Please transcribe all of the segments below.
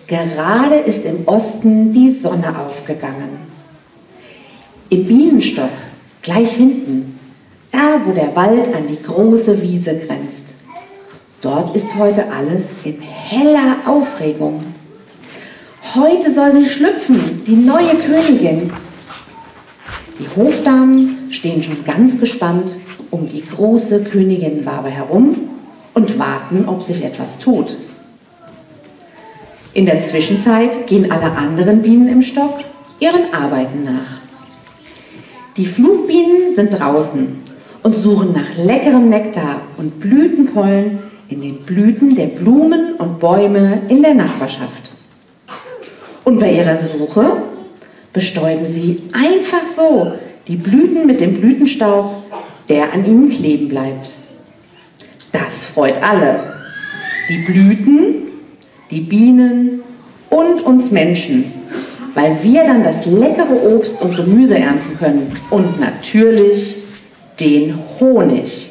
Gerade ist im Osten die Sonne aufgegangen. Im Bienenstock, gleich hinten, da wo der Wald an die große Wiese grenzt. Dort ist heute alles in heller Aufregung. Heute soll sie schlüpfen, die neue Königin. Die Hofdamen stehen schon ganz gespannt um die große Königinwabe herum und warten, ob sich etwas tut. In der Zwischenzeit gehen alle anderen Bienen im Stock ihren Arbeiten nach. Die Flugbienen sind draußen und suchen nach leckerem Nektar und Blütenpollen in den Blüten der Blumen und Bäume in der Nachbarschaft. Und bei ihrer Suche bestäuben sie einfach so die Blüten mit dem Blütenstaub, der an ihnen kleben bleibt. Das freut alle. Die Blüten, die Bienen und uns Menschen, weil wir dann das leckere Obst und Gemüse ernten können und natürlich den Honig.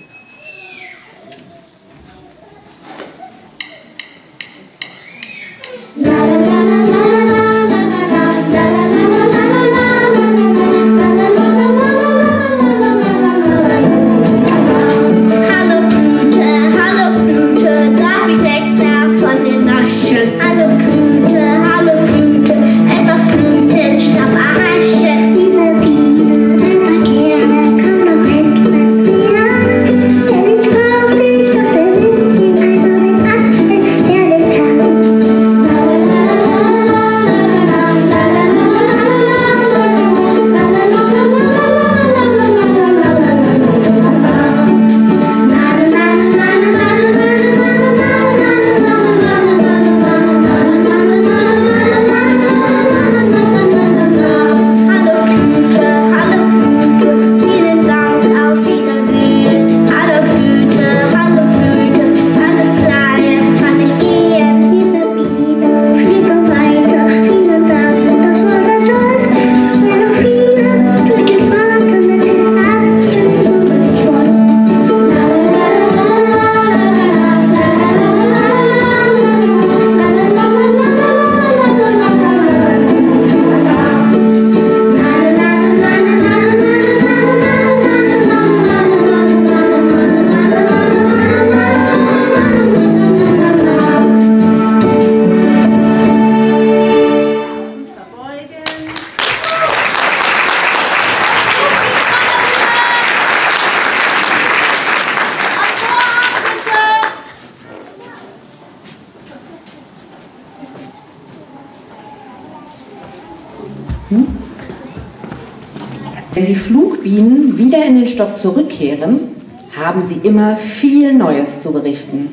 Wenn die Flugbienen wieder in den Stock zurückkehren, haben sie immer viel Neues zu berichten.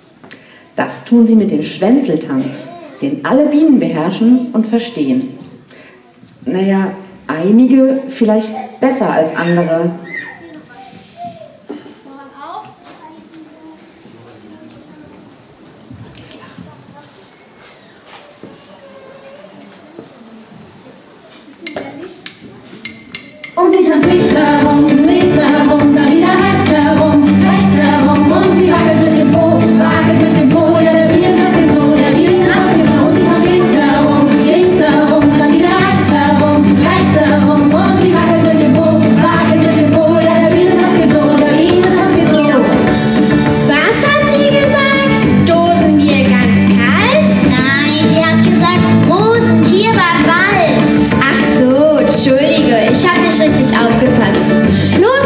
Das tun sie mit dem Schwänzeltanz, den alle Bienen beherrschen und verstehen. Naja, einige vielleicht besser als andere. Und sie tanzt links herum, dann wieder rechts herum, und sie wackelt mit dem Po, ja, der Bienentanz geht so, der Bienentanz geht so. Und sie tanzt links herum, dann wieder rechts herum, und sie wackelt mit dem Po, ja, der Bienentanz geht so, der Bienentanz geht so. Was hat sie gesagt? Dosenbier ganz kalt? Nein, sie hat gesagt, Rosen hier beim Wald. Ach so, entschuldige, ich habe nicht richtig aufgepasst. Los,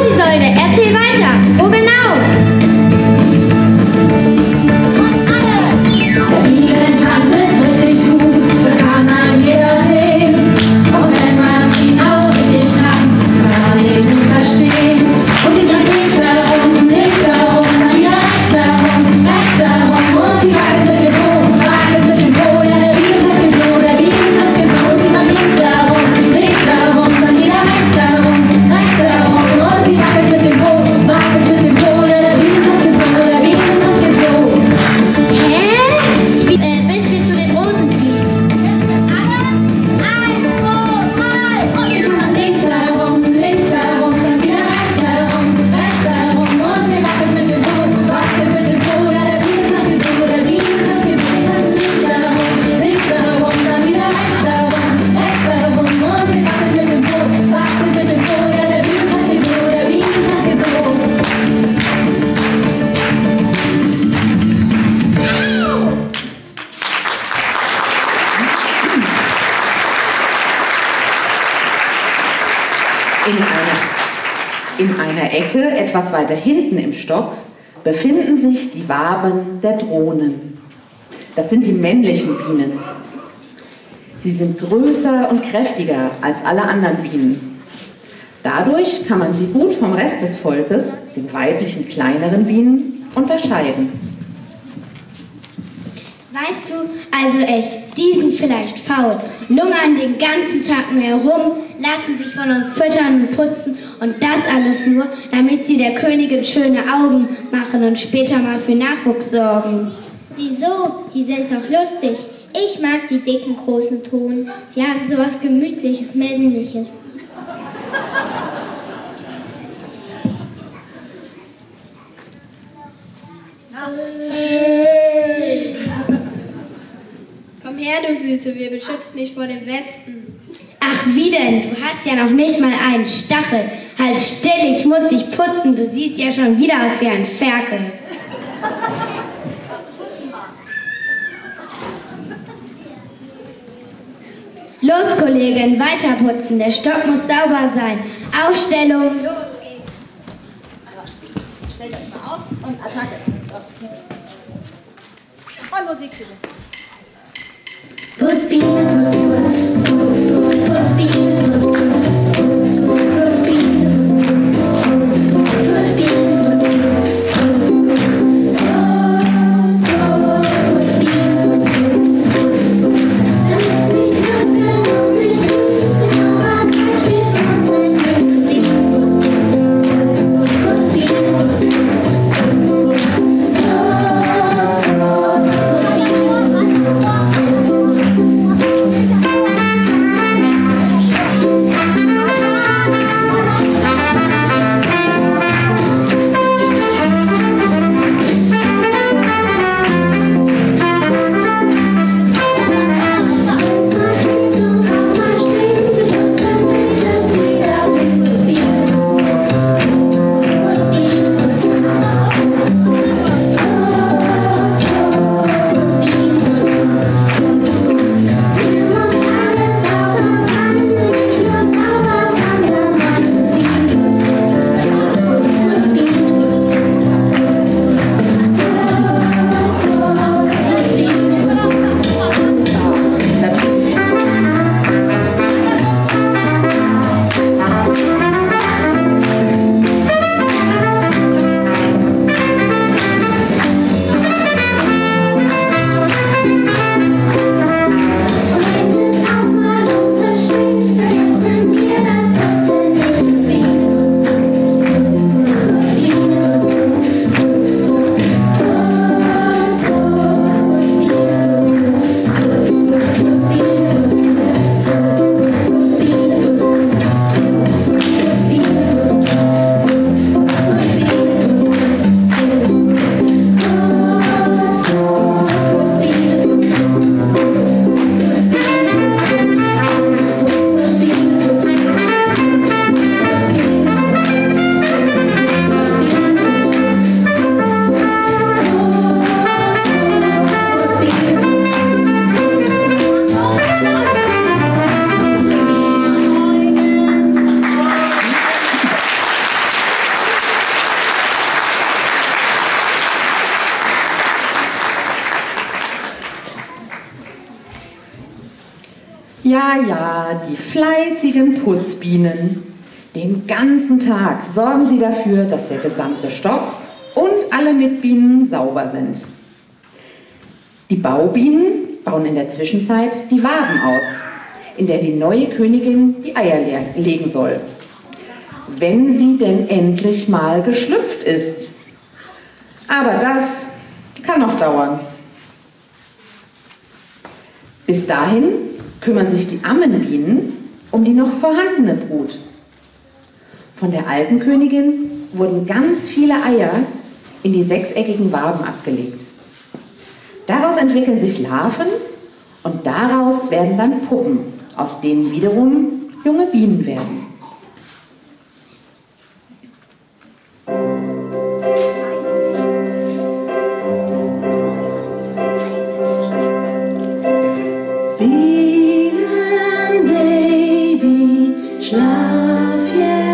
In einer Ecke, etwas weiter hinten im Stock, befinden sich die Waben der Drohnen. Das sind die männlichen Bienen. Sie sind größer und kräftiger als alle anderen Bienen. Dadurch kann man sie gut vom Rest des Volkes, den weiblichen kleineren Bienen, unterscheiden. Weißt du, also echt, die sind vielleicht faul, lungern den ganzen Tag nur herum, lassen sich von uns füttern und putzen und das alles nur, damit sie der Königin schöne Augen machen und später mal für Nachwuchs sorgen. Wieso? Die sind doch lustig. Ich mag die dicken, großen Drohnen. Die haben sowas Gemütliches, Männliches. Komm her, du Süße, wir beschützen dich vor dem Wespen. Ach, wie denn? Du hast ja noch nicht mal einen Stachel. Halt still, ich muss dich putzen. Du siehst ja schon wieder aus wie ein Ferkel. Los, Kollegin, weiter putzen. Der Stock muss sauber sein. Aufstellung, los geht's. Stellt euch mal auf und Attacke. Und Musik bitte. Putz, Biene, putz, putz, putz, putz, putz, Biene, putz, putz, putz, putz, Biene, putz, putz, putz, putz, Biene, putz, putz, putz, putz, putz, Biene, putz, putz, putz, putz. Damit es nicht auffällt und nicht riecht, Sauberkeit steht sonst nicht weg. Biene, putz, putz, putz, putz, putz, Biene, putz, putz, putz, putz, putz, Ja, die fleißigen Putzbienen. Den ganzen Tag sorgen sie dafür, dass der gesamte Stock und alle Mitbienen sauber sind. Die Baubienen bauen in der Zwischenzeit die Waben aus, in der die neue Königin die Eier legen soll. Wenn sie denn endlich mal geschlüpft ist. Aber das kann noch dauern. Bis dahin kümmern sich die Ammenbienen um die noch vorhandene Brut. Von der alten Königin wurden ganz viele Eier in die sechseckigen Waben abgelegt. Daraus entwickeln sich Larven und daraus werden dann Puppen, aus denen wiederum junge Bienen werden. Bienenbaby, schlaf jetzt.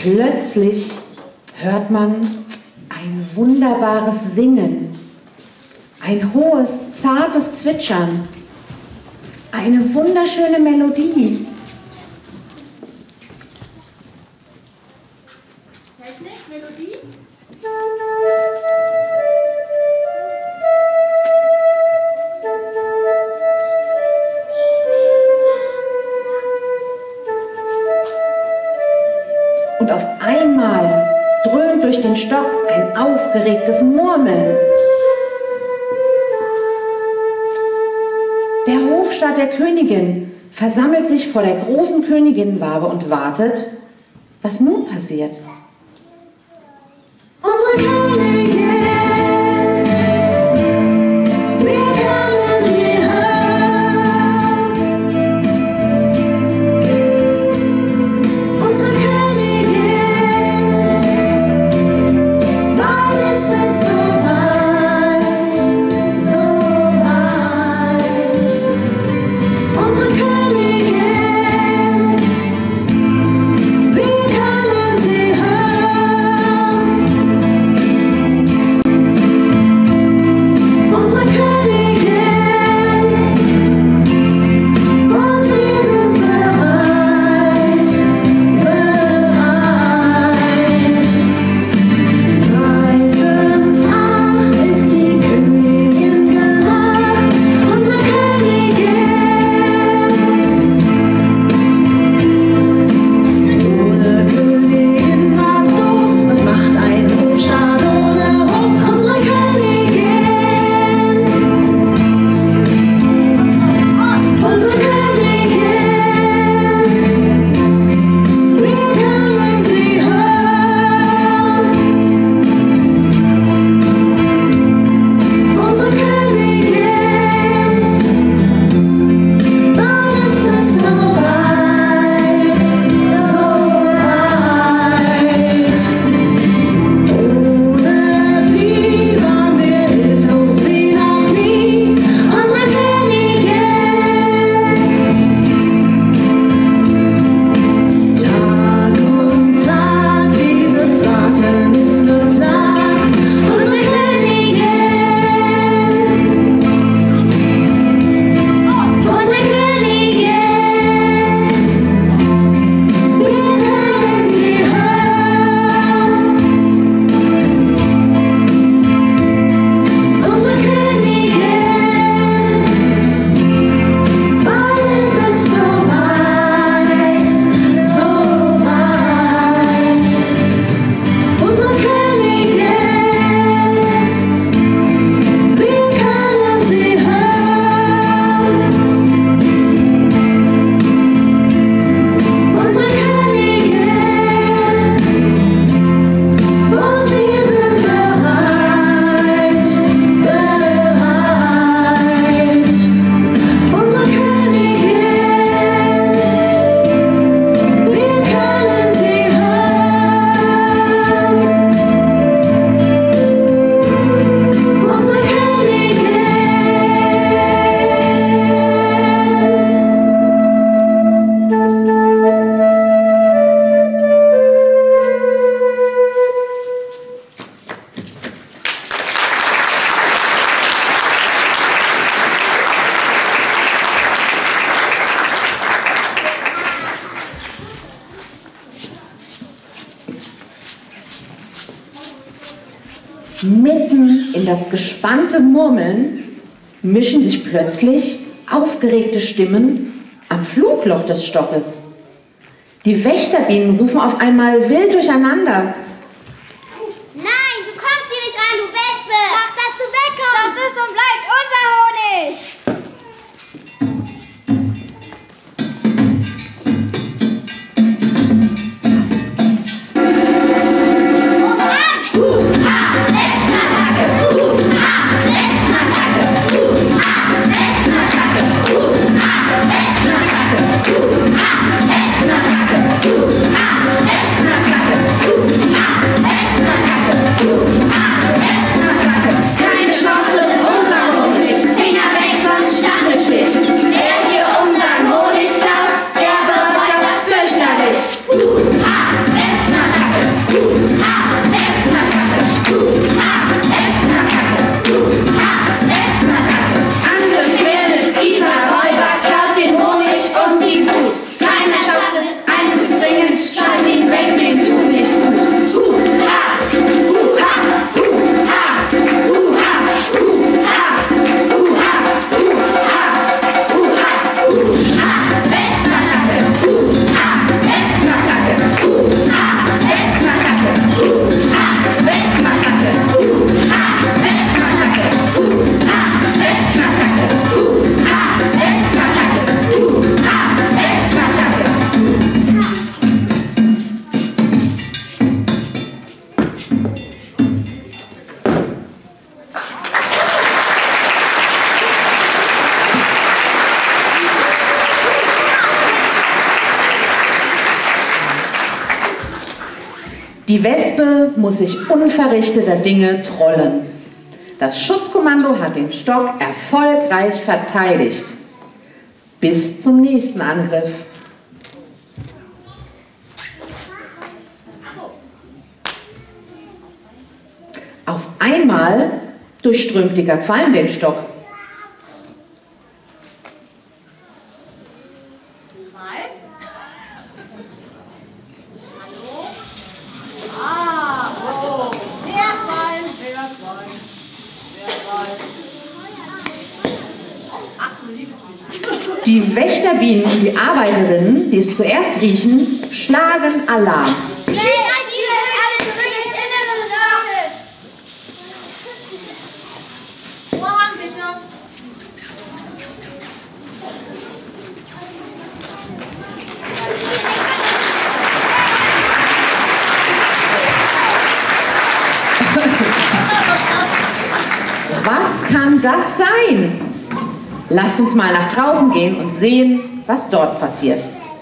Plötzlich hört man ein wunderbares Singen, ein hohes, zartes Zwitschern, eine wunderschöne Melodie. Technik, Melodie. Und auf einmal dröhnt durch den Stock ein aufgeregtes Murmeln. Der Hofstaat der Königin versammelt sich vor der großen Königinnenwabe und wartet, was nun passiert. Unsere Königin, wir können sie hören. Unsere Königin, bald ist es soweit, soweit. Unsere Königin, wir können sie hören. Unsere Königin, und wir sind bereit, bereit. 358 ist die Königin gemacht, unsere Königin. Ohne Königin war's doof, was macht ein Hofstaat ohne Hof? Unsere Königin. Unsere Königin, wir können sie hören. Unsere Königin, bald ist es soweit, soweit. Ohne sie waren wir hilflos wie noch nie. Unsere Königin. Tag um Tag, dieses Warten ist nur Plag. Unsere Königin. Unsere Königin. Wir können sie hören. Unsere Königin. Bald ist es soweit, soweit. Unsere Königin, wir können sie hören. Unsere Königin, und wir sind bereit, bereit. Unsere Königin, wir können sie hören. Unsere Königin. Mitten in das gespannte Murmeln mischen sich plötzlich aufgeregte Stimmen am Flugloch des Stockes. Die Wächterbienen rufen auf einmal wild durcheinander. Nein, du kommst hier nicht ran, du Wespe! Mach, dass du wegkommst! Das ist und bleibt unser Honig! Wespenattacke! Die Wespe muss sich unverrichteter Dinge trollen. Das Schutzkommando hat den Stock erfolgreich verteidigt. Bis zum nächsten Angriff. Auf einmal durchströmt dicker Qualm den Stock. Die Wächterbienen und die Arbeiterinnen, die es zuerst riechen, schlagen Alarm. Was kann das sein? Lasst uns mal nach draußen gehen und sehen, was dort passiert.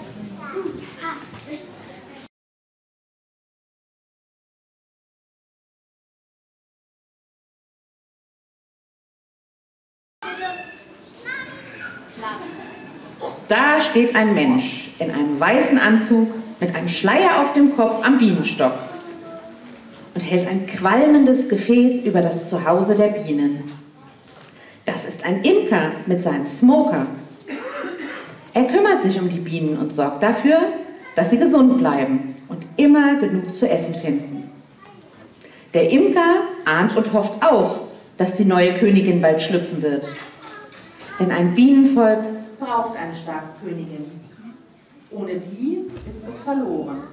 Da steht ein Mensch in einem weißen Anzug mit einem Schleier auf dem Kopf am Bienenstock und hält ein qualmendes Gefäß über das Zuhause der Bienen. Das ist ein Imker mit seinem Smoker. Er kümmert sich um die Bienen und sorgt dafür, dass sie gesund bleiben und immer genug zu essen finden. Der Imker ahnt und hofft auch, dass die neue Königin bald schlüpfen wird. Denn ein Bienenvolk braucht eine starke Königin. Ohne die ist es verloren.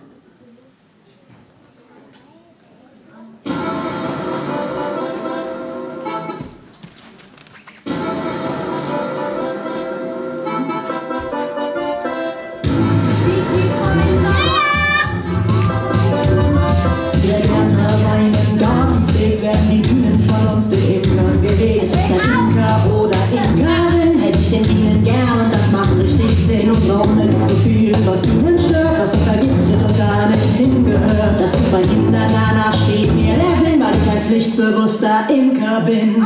Pflichtbewusster Imker bin.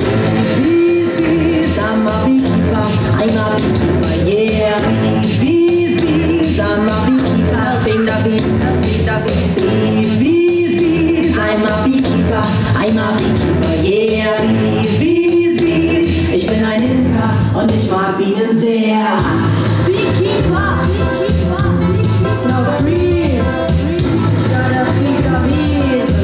Bees, I'm a beekeeper, I'm a beekeeper, yeah. Bees, I'm a beekeeper, sing the bees, bees, I'm a beekeeper, yeah. Bees, ich bin ein Imker und ich mag Bienen sehr. Beekeeper, no freeze, gotta feed the bees.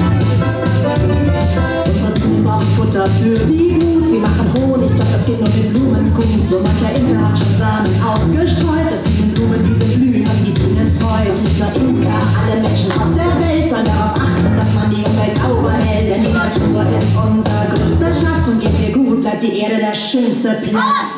Futter für die Mut, sie machen Honig, doch das geht nur den Blumenkuchen. So mancher Imker hat schon Samen ausgestreut, dass Blumen diese blühen, was die Bienen freut. Und nicht nur Imker, alle Menschen auf der Welt sollen darauf achten, dass man die Umwelt sauber hält. Denn die Natur ist unser größter Schatz und geht's ihr gut, bleibt die Erde der schönste Platz.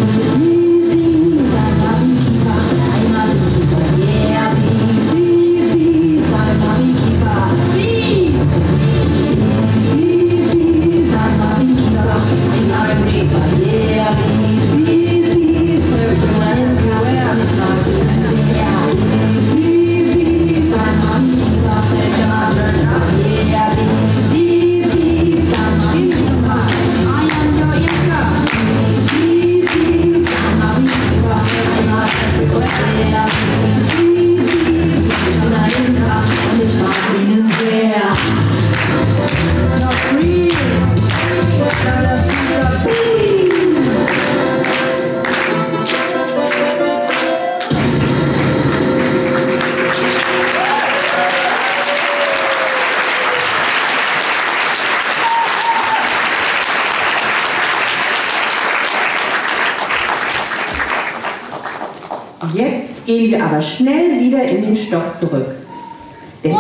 Jetzt gehen wir aber schnell wieder in den Stock zurück. Denn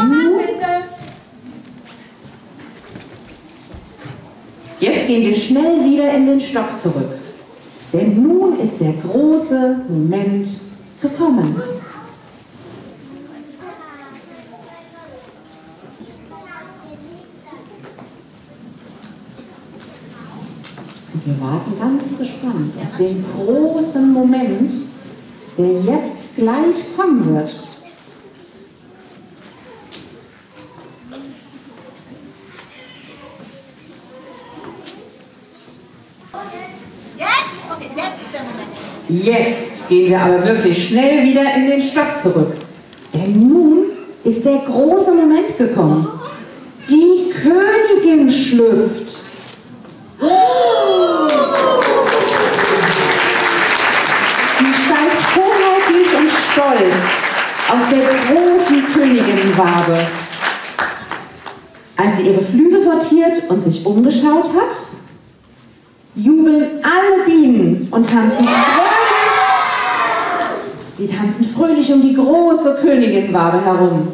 jetzt gehen wir schnell wieder in den Stock zurück. Denn nun ist der große Moment gekommen. Und wir warten ganz gespannt auf den großen Moment, der jetzt gleich kommen wird. Jetzt gehen wir aber wirklich schnell wieder in den Stock zurück. Denn nun ist der große Moment gekommen. Die Königin schlüpft. Sie steigt hoheitlich und stolz aus der großen Königinnenwabe. Als sie ihre Flügel sortiert und sich umgeschaut hat, jubeln alle Bienen und tanzen fröhlich. Die tanzen fröhlich um die große Königinnenwabe herum.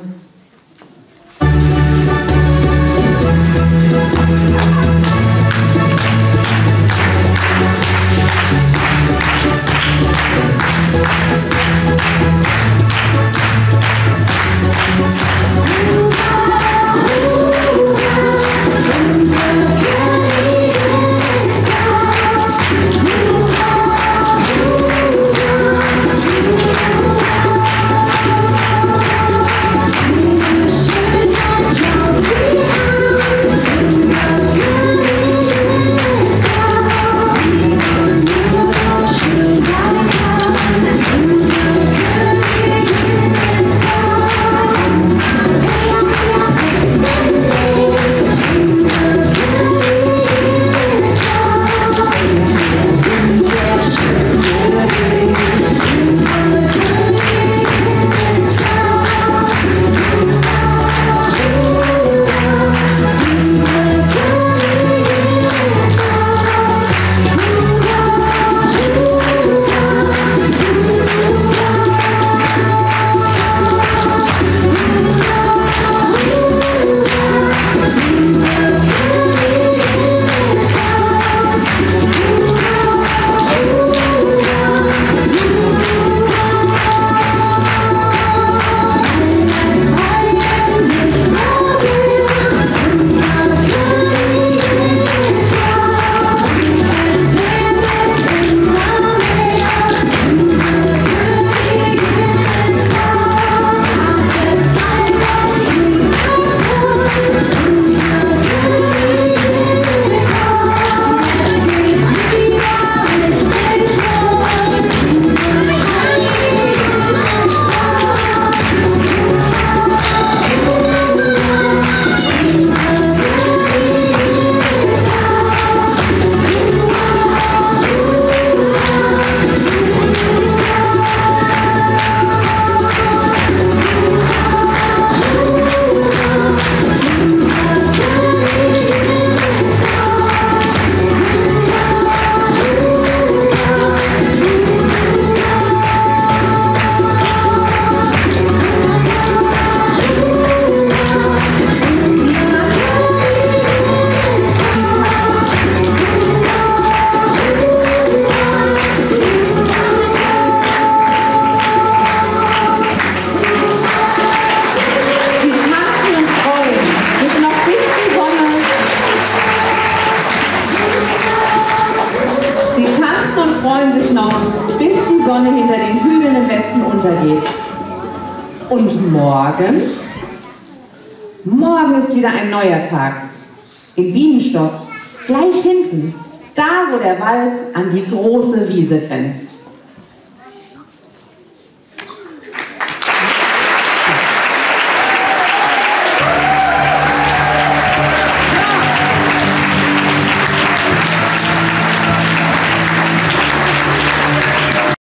Und morgen? Morgen ist wieder ein neuer Tag. Im Bienenstock, gleich hinten, da wo der Wald an die große Wiese grenzt.